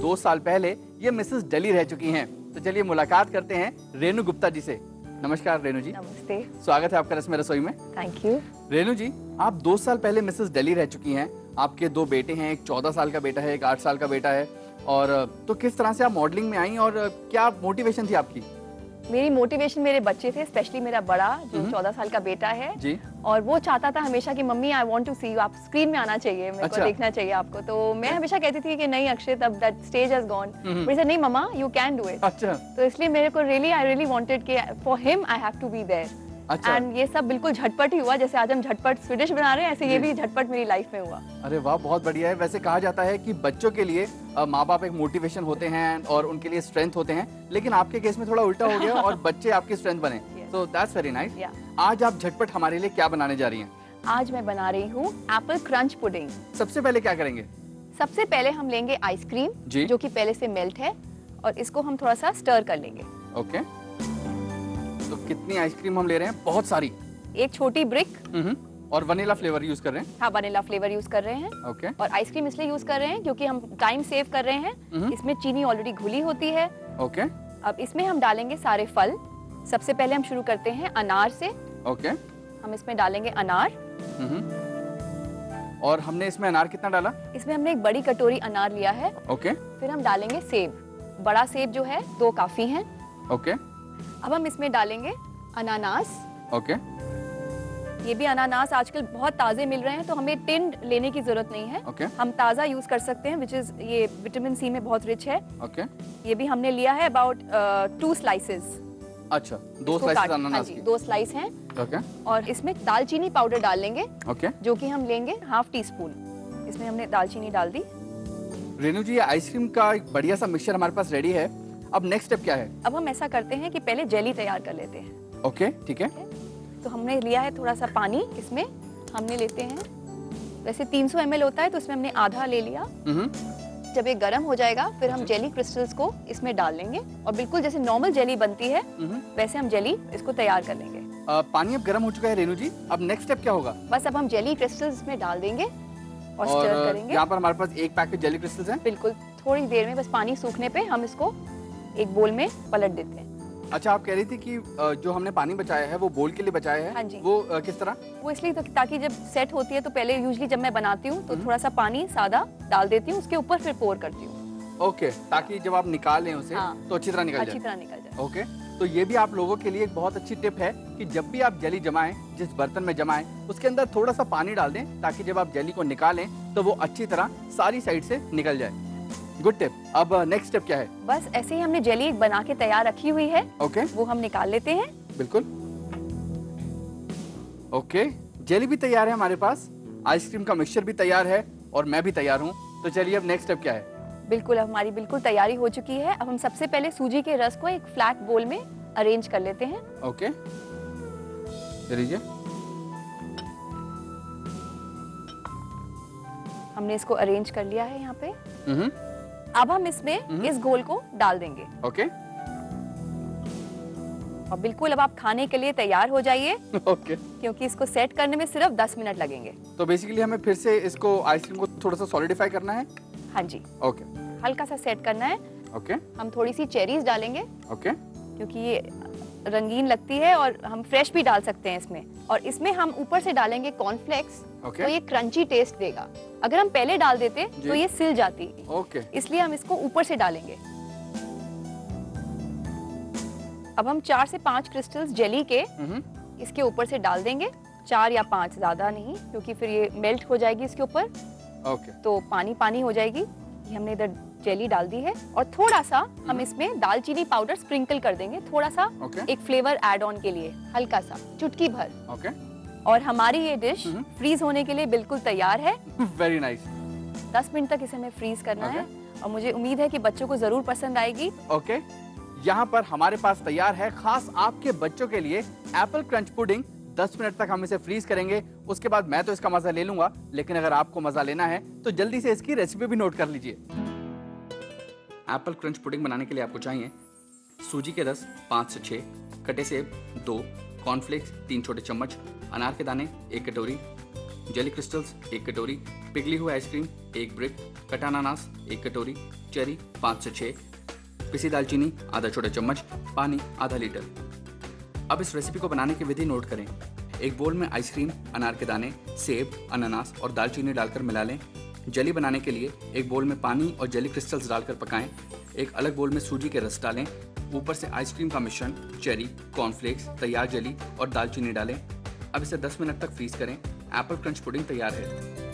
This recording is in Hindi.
2 साल पहले ये मिसेस दिल्ली रह चुकी हैं। तो चलिए मुलाकात करते हैं रेनू गुप्ता जी से। नमस्कार रेनू जी। नमस्ते। स्वागत है आपका रस्म रसोई में। Thank you. रेनू जी, आप 2 साल पहले मिसेस दिल्ली रह चुकी हैं। आपके 2 बेटे हैं, एक 14 साल का बेटा है, एक 8 साल का बेटा है। और तो किस तरह से आप मॉडलिंग में आई और क्या मोटिवेशन थी आपकी? मेरी मोटिवेशन मेरे बच्चे थे, स्पेशली मेरा बड़ा जो 14 साल का बेटा है जी। और वो चाहता था हमेशा कि mummy I want to see you, आप स्क्रीन में आना चाहिए, मेरे को देखना चाहिए आपको। तो मैं हमेशा कहती थी कि नहीं अक्षित, अब that stage has gone. But he said नहीं mumma, you can do it. अच्छा। तो इसलिए मेरे को आई रियली वांटेड कि for him I have to be there. And ये सब बिल्कुल झटपट ही हुआ। जैसे आज हम झटपट स्वीडिश बना रहे हैं, ऐसे ये भी झटपट मेरी लाइफ में हुआ। अरे वाह, बहुत बढ़िया है। वैसे कहा जाता है कि बच्चों के लिए माँ बाप एक मोटिवेशन होते हैं और उनके लिए स्ट्रेंथ होते हैं, लेकिन आपके केस में थोड़ा उल्टा हो गया और बच्चे आपकी स्ट्रेंथ बने। So that's very nice. आज आप झटपट हमारे लिए क्या बनाने जा रही हैं? आज मैं बना रही हूँ एप्पल क्रंच पुडिंग। सबसे पहले क्या करेंगे? सबसे पहले हम लेंगे आइसक्रीम जो कि पहले से मेल्ट है और इसको हम थोड़ा सा स्टर कर लेंगे। ओके। तो कितनी आइसक्रीम हम ले रहे हैं? बहुत सारी। एक छोटी ब्रिक। और वनीला फ्लेवर यूज कर रहे हैं? हाँ, वनीला फ्लेवर यूज कर रहे हैं। ओके। और आइसक्रीम इसलिए यूज कर रहे हैं क्योंकि हम टाइम सेव कर रहे हैं। इसमें चीनी ऑलरेडी घुली होती है। ओके। अब इसमें हम डालेंगे सारे फल। सबसे पहले हम शुरू करते हैं अनार से। ओके। हम इसमें डालेंगे अनार। और हमने इसमें अनार कितना डाला? इसमें हमने एक बड़ी कटोरी अनार लिया है। ओके। फिर हम डालेंगे सेब। बड़ा सेब जो है 2 काफी हैं। ओके। अब हम इसमें डालेंगे अनानास। ओके। ये भी अनानास आजकल बहुत ताजे मिल रहे हैं, तो हमें टिन्ड लेने की जरूरत नहीं है। ओके। हम ताजा यूज कर सकते हैं, विच इज ये विटामिन सी में बहुत रिच है। ओके। ये भी हमने लिया है अबाउट 2 स्लाइसेस। अच्छा, 2 स्लाइसेस अनानास की। 2 स्लाइस हैं। ओके। और इसमें दालचीनी पाउडर डाल लेंगे। ओके। जो कि हम लेंगे ½ टीस्पून। इसमें हमने दालचीनी डाल दी। रेनू जी, आइसक्रीम का एक बढ़िया सा मिक्सचर हमारे पास रेडी है। अब नेक्स्ट स्टेप क्या है? अब हम ऐसा करते हैं कि पहले जेली तैयार कर लेते हैं। ओके, ठीक है। तो हमने लिया है थोड़ा सा पानी। इसमें हमने लेते हैं, वैसे 300 ml होता है तो इसमें हमने आधा ले लिया। जब ये गर्म हो जाएगा फिर हम जेली क्रिस्टल्स को इसमें डाल लेंगे और बिल्कुल जैसे नॉर्मल जेली बनती है वैसे हम जेली इसको तैयार कर लेंगे। पानी अब गर्म हो चुका है रेनू जी, अब नेक्स्ट स्टेप क्या होगा? बस अब हम जेली क्रिस्टल्स इसमें डाल देंगे और स्टर करेंगे। यहाँ पर हमारे पास 1 पैकेट जेली क्रिस्टल्स हैं। बिल्कुल, थोड़ी देर में बस पानी सूखने पे हम इसको एक बोल में पलट देते हैं। अच्छा, आप कह रही थी कि जो हमने पानी बचाया है वो बोल के लिए बचाया है। हाँ जी। वो किस तरह? वो इसलिए ताकि जब सेट होती है तो पहले यूजुअली जब मैं बनाती हूँ तो थोड़ा सा पानी सादा डाल देती हूँ, उसके ऊपर फिर पोर करती हूँ। ओके, ताकि जब आप निकालें उसे तो अच्छी तरह निकल जाए। ओके, तो ये भी आप लोगों के लिए एक बहुत अच्छी टिप है कि जब भी आप जेली जमाएं, जिस बर्तन में जमाएं, उसके अंदर थोड़ा सा पानी डाल दें ताकि जब आप जेली को निकालें तो वो अच्छी तरह सारी साइड से निकल जाए। Good tip. अब नेक्स्ट स्टेप क्या है? बस ऐसे ही हमने जेली बना के तैयार रखी हुई है। ओके। वो हम निकाल लेते हैं। बिल्कुल। ओके, जेली भी तैयार है हमारे पास, आइसक्रीम का मिक्सचर भी तैयार है और मैं भी तैयार हूँ। तो चलिए अब नेक्स्ट स्टेप क्या है? बिल्कुल, अब हमारी बिल्कुल तैयारी हो चुकी है। अब हम सबसे पहले सूजी के रस को एक फ्लैट बोल में अरेंज कर लेते हैं। ओके, लीजिए। हमने इसको अरेंज कर लिया है यहाँ पे। अब हम इसमें इस घोल को डाल देंगे। ओके। और बिल्कुल अब आप खाने के लिए तैयार हो जाइए। ओके। क्योंकि इसको सेट करने में सिर्फ 10 मिनट लगेंगे। तो बेसिकली हमें फिर से इसको आइसक्रीम को थोड़ा सा सॉलिडिफाई करना है। हाँ जी। ओके। हल्का सा सेट करना है। ओके। हम थोड़ी सी चेरीज डालेंगे। ओके। क्योंकि ये रंगीन लगती है और हम फ्रेश भी डाल सकते हैं इसमें। और इसमें हम ऊपर से डालेंगे कॉर्नफ्लेक्स। तो ये क्रंची टेस्ट देगा। अगर हम पहले डाल देते तो ये सिल जाती। ओके। इसलिए हम इसको ऊपर से डालेंगे। अब हम 4 से 5 क्रिस्टल्स जेली के इसके ऊपर से डाल देंगे। 4 या 5, ज्यादा नहीं, क्योंकि फिर ये मेल्ट हो जाएगी इसके ऊपर। ओके। तो पानी पानी हो जाएगी। ये हमने इधर जेली डाल दी है और थोड़ा सा हम इसमें दालचीनी पाउडर स्प्रिंकल कर देंगे, थोड़ा सा एक फ्लेवर ऐड ऑन के लिए, हल्का सा, चुटकी भर। ओके। और हमारी ये डिश फ्रीज होने के लिए बिल्कुल तैयार है। Very nice. 10 मिनट तक इसे हमें फ्रीज करना है और मुझे उम्मीद है कि बच्चों को जरूर पसंद आएगी। ओके, यहाँ पर हमारे पास तैयार है खास आपके बच्चों के लिए एप्पल क्रंच पुडिंग। 10 मिनट तक हम इसे फ्रीज करेंगे, उसके बाद मैं तो इसका मजा ले लूंगा, लेकिन अगर आपको मजा लेना है तो जल्दी से इसकी रेसिपी भी नोट कर लीजिए। एप्पल क्रंच पुडिंग बनाने के लिए आपको चाहिए सूजी के रस 5 से 6, कटे सेब 2, कॉर्नफ्लेक्स 3 छोटे चम्मच, अनार के दाने 1 कटोरी, जेली क्रिस्टल्स 1 कटोरी, पिघली हुई आइसक्रीम 1 ब्रिक, कटा अनानास 1 कटोरी, चेरी 5 से 6, पिसी दालचीनी आधा छोटा चम्मच, पानी आधा लीटर। अब इस रेसिपी को बनाने की विधि नोट करें। एक बोल में आइसक्रीम, अनार के दाने, सेब, अनानास और दालचीनी डालकर मिला लें। जेली बनाने के लिए एक बोल में पानी और जेली क्रिस्टल्स डालकर पकाएं। एक अलग बोल में सूजी के रस डालें। ऊपर से आइसक्रीम का मिश्रण, चेरी, कॉर्नफ्लेक्स, तैयार जेली और दालचीनी डालें। अब इसे 10 मिनट तक फ्रीज करें। एप्पल क्रंच पुडिंग तैयार है।